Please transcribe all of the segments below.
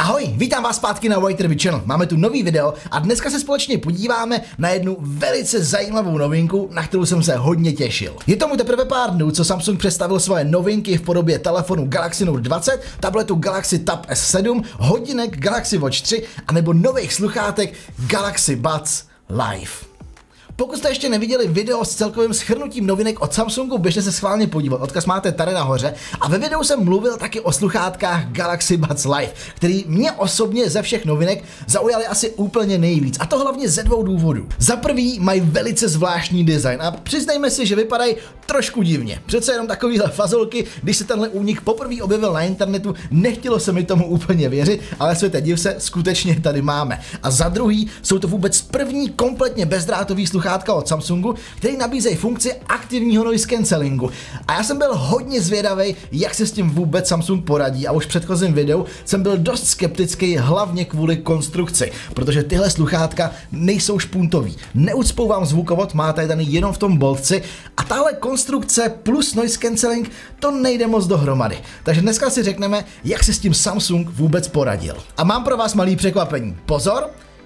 Ahoj, vítám vás zpátky na White Channel. Máme tu nový video a dneska se společně podíváme na jednu velice zajímavou novinku, na kterou jsem se hodně těšil. Je tomu teprve pár dnů, co Samsung představil svoje novinky v podobě telefonu Galaxy Note 20, tabletu Galaxy Tab S7, hodinek Galaxy Watch 3 a nebo nových sluchátek Galaxy Buds Live. Pokud jste ještě neviděli video s celkovým shrnutím novinek od Samsungu, běžte se schválně podívat, odkaz máte tady nahoře. A ve videu jsem mluvil taky o sluchátkách Galaxy Buds Live, který mě osobně ze všech novinek zaujaly asi úplně nejvíc. A to hlavně ze dvou důvodů. Za prvý mají velice zvláštní design a přiznejme si, že vypadají trošku divně. Přece jenom takovýhle fazolky, když se tenhle únik poprvé objevil na internetu, nechtělo se mi tomu úplně věřit, ale světe div se, skutečně tady máme. A za druhý jsou to vůbec první kompletně bezdrátový sluchátka od Samsungu, který nabízejí funkci aktivního noise cancellingu. A já jsem byl hodně zvědavý, jak se s tím vůbec Samsung poradí, a už v předchozím videu jsem byl dost skeptický, hlavně kvůli konstrukci, protože tyhle sluchátka nejsou špuntový. Neucpou vám zvukovod, máte daný jenom v tom boltci a tahle konstrukce plus noise cancelling, to nejde moc dohromady. Takže dneska si řekneme, jak se s tím Samsung vůbec poradil. A mám pro vás malý překvapení. Pozor!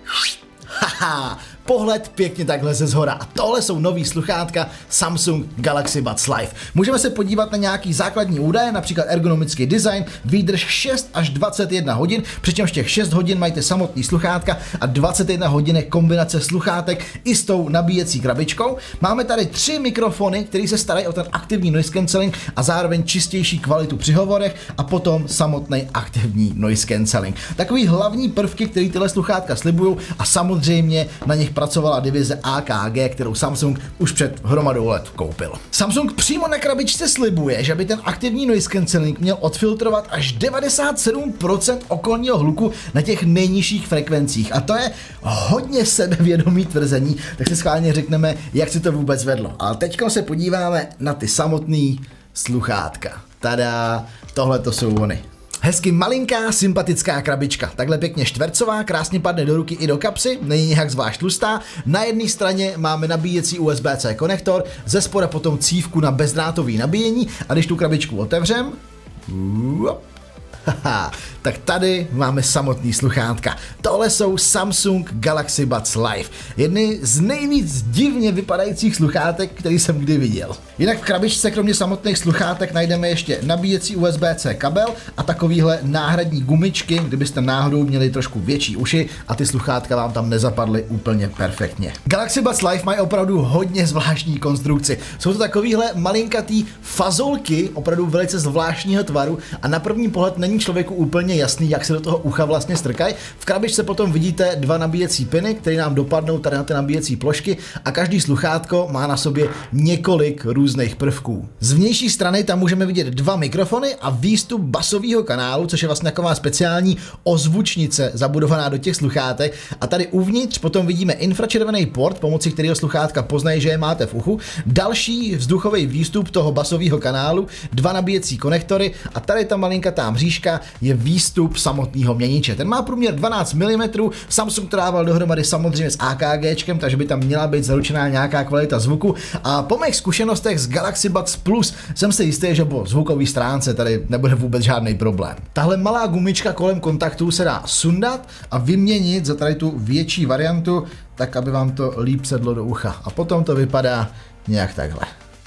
Haha, pohled pěkně takhle ze zhora. A tohle jsou nový sluchátka Samsung Galaxy Buds Live. Můžeme se podívat na nějaký základní údaje, například ergonomický design, výdrž 6 až 21 hodin, přičemž těch 6 hodin mají samotný sluchátka a 21 hodin je kombinace sluchátek i s tou nabíjecí krabičkou. Máme tady 3 mikrofony, které se starají o ten aktivní noise cancelling a zároveň čistější kvalitu při hovorech a potom samotný aktivní noise cancelling. Takový hlavní prvky, které tyhle sluchátka slibují, a samozřejmě na nich pracovala divize AKG, kterou Samsung už před hromadou let koupil. Samsung přímo na krabičce slibuje, že by ten aktivní noise cancelling měl odfiltrovat až 97% okolního hluku na těch nejnižších frekvencích. A to je hodně sebevědomý tvrzení, tak si schválně řekneme, jak si to vůbec vedlo. Ale teďka se podíváme na ty samotný sluchátka. Tada, tohle to jsou oni. Hezky malinká, sympatická krabička, takhle pěkně čtvercová, krásně padne do ruky i do kapsy, není nějak zvlášť tlustá. Na jedné straně máme nabíjecí USB-C konektor, ze spoda potom cívku na bezdrátový nabíjení a když tu krabičku otevřem, tak tady máme samotný sluchátka. Tohle jsou Samsung Galaxy Buds Live. Jedny z nejvíc divně vypadajících sluchátek, který jsem kdy viděl. Jinak v krabičce kromě samotných sluchátek najdeme ještě nabíjecí USB-C kabel a takovýhle náhradní gumičky, kdybyste náhodou měli trošku větší uši a ty sluchátka vám tam nezapadly úplně perfektně. Galaxy Buds Live mají opravdu hodně zvláštní konstrukci. Jsou to takovýhle malinkatý fazolky, opravdu velice zvláštního tvaru a na první pohled není člověku úplně jasný, jak se do toho ucha vlastně strkají. V krabičce potom vidíte 2 nabíjecí piny, které nám dopadnou tady na ty nabíjecí plošky a každý sluchátko má na sobě několik různých prvků. Z vnější strany tam můžeme vidět 2 mikrofony a výstup basového kanálu, což je vlastně taková speciální ozvučnice zabudovaná do těch sluchátek. A tady uvnitř potom vidíme infračervený port, pomocí kterého sluchátka poznají, že je máte v uchu, další vzduchový výstup toho basového kanálu, 2 nabíjecí konektory a tady ta malinkatá mřížka je výstup samotného měniče. Ten má průměr 12 mm, Samsung to dával dohromady samozřejmě s AKGčkem, takže by tam měla být zaručená nějaká kvalita zvuku a po mých zkušenostech s Galaxy Buds Plus jsem si jistý, že po zvukové stránce tady nebude vůbec žádný problém. Tahle malá gumička kolem kontaktu se dá sundat a vyměnit za tady tu větší variantu, tak aby vám to líp sedlo do ucha. A potom to vypadá nějak takhle.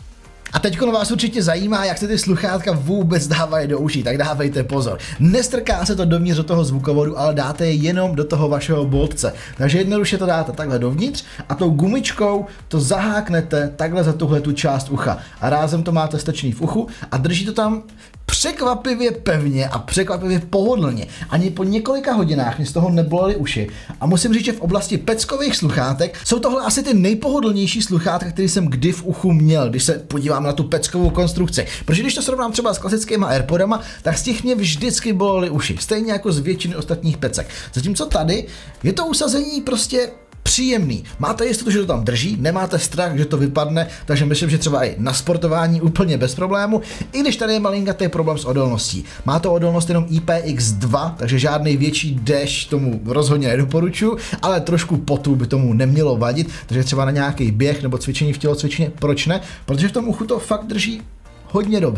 A teď vás určitě zajímá, jak se ty sluchátka vůbec dávají do uší, tak dávejte pozor. Nestrká se to dovnitř do toho zvukovodu, ale dáte je jenom do toho vašeho boltce. Takže jednoduše to dáte takhle dovnitř a tou gumičkou to zaháknete takhle za tuhle tu část ucha. A rázem to máte strčený v uchu a drží to tam překvapivě pevně a překvapivě pohodlně. Ani po několika hodinách mě z toho nebolely uši. A musím říct, že v oblasti peckových sluchátek jsou tohle asi ty nejpohodlnější sluchátka, které jsem kdy v uchu měl, když se podívám na tu peckovou konstrukci. Protože když to srovnám třeba s klasickýma AirPodama, tak z těch mě vždycky bolely uši. Stejně jako z většiny ostatních pecek. Zatímco tady je to usazení prostě příjemný. Máte jistotu, že to tam drží, nemáte strach, že to vypadne, takže myslím, že třeba i na sportování úplně bez problému, i když tady je malinkatý problém s odolností. Má to odolnost jenom IPX2, takže žádný větší déšť tomu rozhodně nedoporučuji, ale trošku potu by tomu nemělo vadit, takže třeba na nějaký běh nebo cvičení v tělocvičně, proč ne? Protože v tom uchu to fakt drží hodně dobře.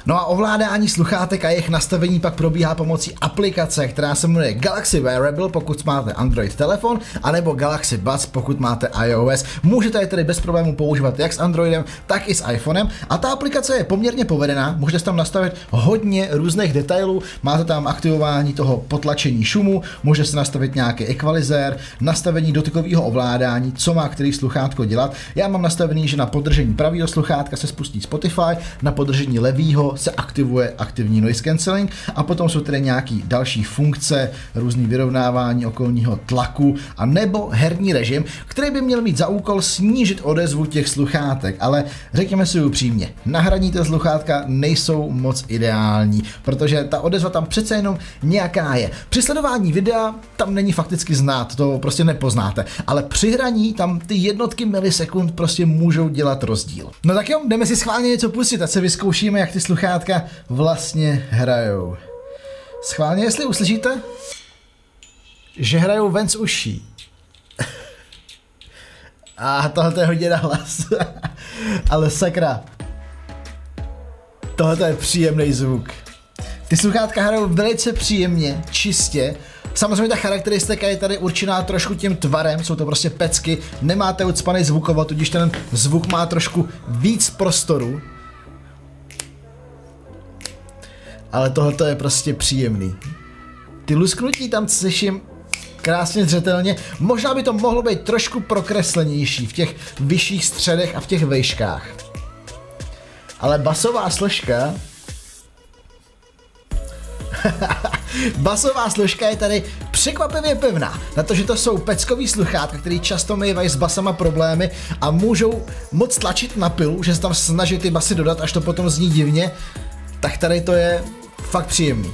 No a ovládání sluchátek a jejich nastavení pak probíhá pomocí aplikace, která se jmenuje Galaxy Wearable, pokud máte Android telefon, anebo Galaxy Buds, pokud máte iOS. Můžete je tedy bez problémů používat jak s Androidem, tak i s iPhonem. A ta aplikace je poměrně povedená, můžete tam nastavit hodně různých detailů, máte tam aktivování toho potlačení šumu, můžete si nastavit nějaký ekvalizér, nastavení dotykového ovládání, co má který sluchátko dělat. Já mám nastavený, že na podržení pravého sluchátka se spustí Spotify, na podržení levého se aktivuje aktivní noise cancelling a potom jsou tady nějaký další funkce, různý vyrovnávání okolního tlaku a nebo herní režim, který by měl mít za úkol snížit odezvu těch sluchátek, ale řekněme si upřímně, nahradní ty sluchátka nejsou moc ideální, protože ta odezva tam přece jenom nějaká je. Při sledování videa tam není fakticky znát, to prostě nepoznáte, ale při hraní tam ty jednotky milisekund prostě můžou dělat rozdíl. No tak jo, jdeme si schválně něco pustit, ať se vyzkoušíme, jak ty sluchátka vlastně hrajou. Schválně, jestli uslyšíte, že hrajou ven z uší. A tohle je hodně nahlas. Ale sakra. Tohle je příjemný zvuk. Ty sluchátka hrajou velice příjemně, čistě. Samozřejmě ta charakteristika je tady určená trošku tím tvarem, jsou to prostě pecky, nemáte ucpaný zvukovod, tudíž ten zvuk má trošku víc prostoru. Ale tohle je prostě příjemný. Ty lusknutí tam slyším krásně zřetelně, možná by to mohlo být trošku prokreslenější v těch vyšších středech a v těch vejškách. Ale basová složka... Basová složka je tady překvapivě pevná, na to, že to jsou peckový sluchátka, který často mývají s basama problémy a můžou moc tlačit na pilu, že se tam snaží ty basy dodat, až to potom zní divně, tak tady to je fakt příjemný.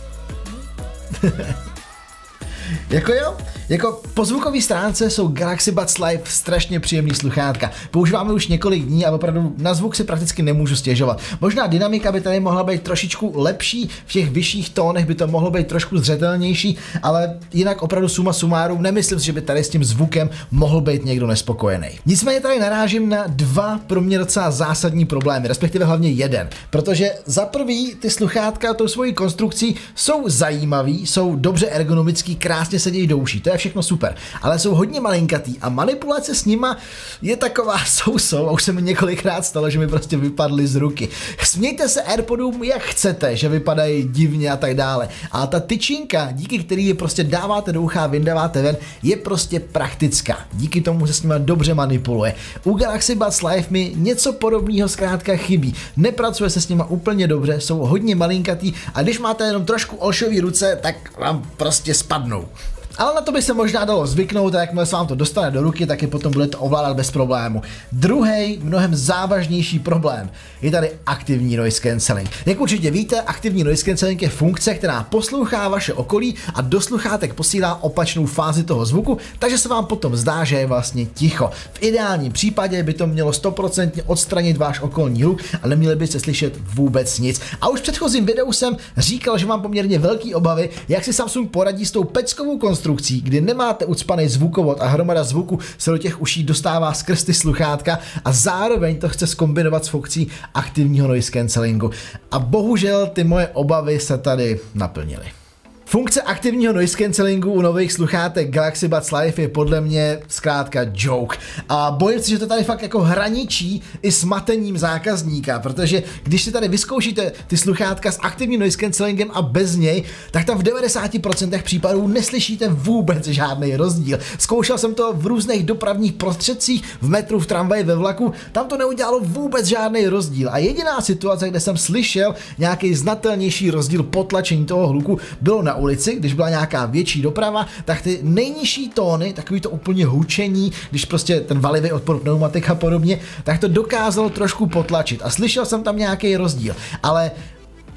Jako po zvukové stránce jsou Galaxy Buds Live strašně příjemný sluchátka. Používáme už několik dní a opravdu na zvuk si prakticky nemůžu stěžovat. Možná dynamika by tady mohla být trošičku lepší, v těch vyšších tónech by to mohlo být trošku zřetelnější, ale jinak opravdu suma sumárum nemyslím si, že by tady s tím zvukem mohl být někdo nespokojený. Nicméně tady narážím na dva pro mě docela zásadní problémy, respektive hlavně jeden, protože za prvý ty sluchátka tou svojí konstrukcí jsou zajímavý, jsou dobře ergonomický, krásně sedějí do uší, to je všechno super, ale jsou hodně malinkatý a manipulace s nima je taková sousou a už se mi několikrát stalo, že mi prostě vypadly z ruky. Smějte se AirPodům jak chcete, že vypadají divně a tak dále, ale ta tyčinka, díky který je prostě dáváte do ucha a vyndáváte ven, je prostě praktická. Díky tomu se s nima dobře manipuluje. U Galaxy Buds Live mi něco podobného zkrátka chybí. Nepracuje se s nima úplně dobře, jsou hodně malinkatý a když máte jenom trošku olšový ruce, tak vám prostě spadnou. Ale na to by se možná dalo zvyknout a jakmile se vám to dostane do ruky, tak je potom budete ovládat bez problému. Druhý, mnohem závažnější problém je tady aktivní noise cancelling. Jak určitě víte, aktivní noise cancelling je funkce, která poslouchá vaše okolí a do sluchátek posílá opačnou fázi toho zvuku, takže se vám potom zdá, že je vlastně ticho. V ideálním případě by to mělo 100% odstranit váš okolní hluk a neměli byste slyšet vůbec nic. A už v předchozím videu jsem říkal, že mám poměrně velké obavy, jak si Samsung poradí s tou peckovou konstrukcí, kdy nemáte ucpaný zvukovod a hromada zvuku se do těch uší dostává skrz ty sluchátka a zároveň to chce zkombinovat s funkcí aktivního noise cancellingu. A bohužel ty moje obavy se tady naplnily. Funkce aktivního noise cancellingu u nových sluchátek Galaxy Buds Live je podle mě zkrátka joke. A bojím se, že to tady fakt jako hraničí i s matením zákazníka, protože když si tady vyzkoušíte ty sluchátka s aktivním noise cancellingem a bez něj, tak tam v 90% případů neslyšíte vůbec žádný rozdíl. Zkoušel jsem to v různých dopravních prostředcích, v metru, v tramvaji, ve vlaku, tam to neudělalo vůbec žádný rozdíl. A jediná situace, kde jsem slyšel nějaký znatelnější rozdíl potlačení toho hluku, bylo na ulici, když byla nějaká větší doprava, tak ty nejnižší tóny, takový to úplně hučení, když prostě ten valivý odpor pneumatik a podobně, tak to dokázalo trošku potlačit a slyšel jsem tam nějaký rozdíl, ale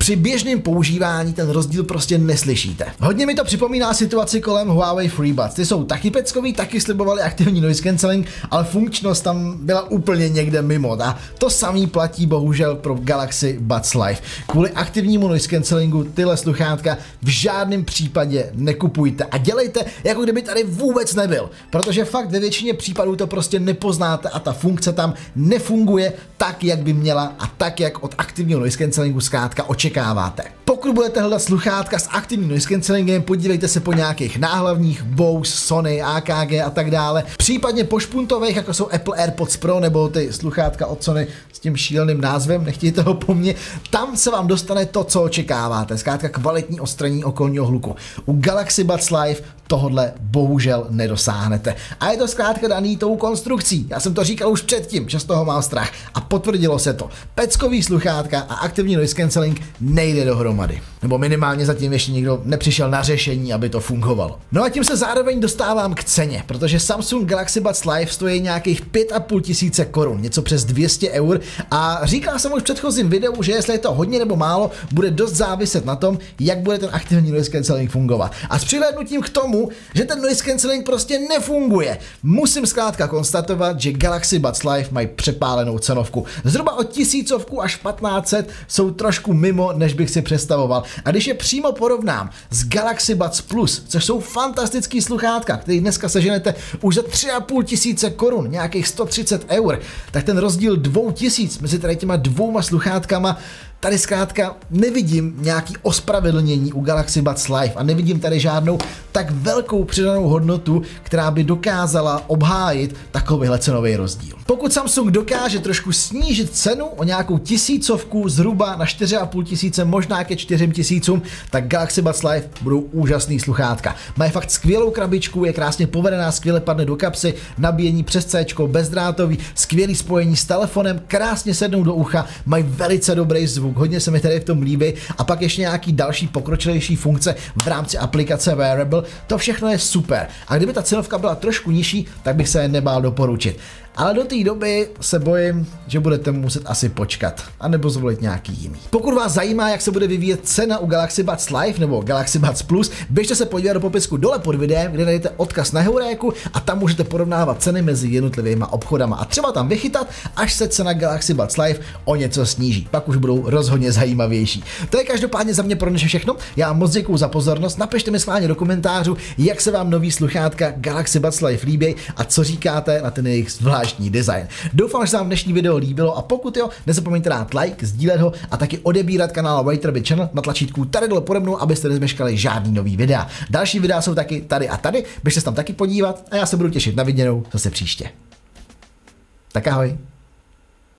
Při běžném používání ten rozdíl prostě neslyšíte. Hodně mi to připomíná situaci kolem Huawei FreeBuds. Ty jsou taky peckový, taky slibovali aktivní noise cancelling, ale funkčnost tam byla úplně někde mimo. A to samý platí bohužel pro Galaxy Buds Live. Kvůli aktivnímu noise cancellingu tyhle sluchátka v žádném případě nekupujte a dělejte, jako kdyby tady vůbec nebyl, protože fakt ve většině případů to prostě nepoznáte a ta funkce tam nefunguje tak, jak by měla a tak, jak od aktivního noise cancellingu zkrátka očekáváte. Pokud budete hledat sluchátka s aktivním noise cancellingem, podívejte se po nějakých náhlavních Bose, Sony, AKG a tak dále, případně po špuntových, jako jsou Apple AirPods Pro nebo ty sluchátka od Sony s tím šíleným názvem, nechtějte ho po mně, tam se vám dostane to, co očekáváte, zkrátka kvalitní odstranění okolního hluku. U Galaxy Buds Live tohodle bohužel nedosáhnete. A je to zkrátka daný tou konstrukcí. Já jsem to říkal už předtím, že z toho mám strach a potvrdilo se to. Peckový sluchátka a aktivní noise cancelling nejde dohromady. Nebo minimálně zatím ještě nikdo nepřišel na řešení, aby to fungovalo. No a tím se zároveň dostávám k ceně, protože Samsung Galaxy Buds Live stojí nějakých 5,5 tisíce korun, něco přes 200 eur a říkal jsem už v předchozím videu, že jestli je to hodně nebo málo, bude dost záviset na tom, jak bude ten aktivní noise cancelling fungovat. A s přihlédnutím k tomu, že ten noise cancelling prostě nefunguje, musím zkrátka konstatovat, že Galaxy Buds Live mají přepálenou cenovku. Zhruba o 1000 až 1500 jsou trošku mimo, než bych si představoval. A když je přímo porovnám s Galaxy Buds Plus, což jsou fantastický sluchátka, který dneska seženete už za 3,5 tisíce korun, nějakých 130 eur, tak ten rozdíl 2000 mezi tady těma dvouma sluchátkama tady zkrátka nevidím nějaký ospravedlnění u Galaxy Buds Live a nevidím tady žádnou tak velkou přidanou hodnotu, která by dokázala obhájit takovýhle cenový rozdíl. Pokud Samsung dokáže trošku snížit cenu o nějakou 1000 zhruba na 4,5 tisíce, možná ke 4 tisícům, tak Galaxy Buds Live budou úžasný sluchátka. Mají fakt skvělou krabičku, je krásně povedená, skvěle padne do kapsy, nabíjení přes C, bezdrátový, skvělý spojení s telefonem, krásně sednou do ucha, mají velice dobrý zvuk. Hodně se mi tady v tom líbí a pak ještě nějaký další pokročilejší funkce v rámci aplikace Wearable, to všechno je super. A kdyby ta cenovka byla trošku nižší, tak bych se je nebál doporučit. Ale do té doby se bojím, že budete muset asi počkat, anebo zvolit nějaký jiný. Pokud vás zajímá, jak se bude vyvíjet cena u Galaxy Buds Live nebo Galaxy Buds Plus, běžte se podívat do popisku dole pod videem, kde najdete odkaz na Heuréku a tam můžete porovnávat ceny mezi jednotlivými obchodama a třeba tam vychytat, až se cena Galaxy Buds Live o něco sníží. Pak už budou rozhodně zajímavější. To je každopádně za mě pro dnešek všechno. Já moc děkuju za pozornost. Napište mi schválně do komentářů, jak se vám nový sluchátka Galaxy Buds Live líbí a co říkáte na ten jejich zvláštní design. Doufám, že se vám dnešní video líbilo a pokud jo, nezapomeňte dát like, sdílet ho a taky odebírat kanál White Rabbit Channel na tlačítku tady dole pode mnou, abyste nezmeškali žádný nový videa. Další videa jsou taky tady a tady, běžte se tam taky podívat a já se budu těšit na viděnou zase příště. Tak ahoj.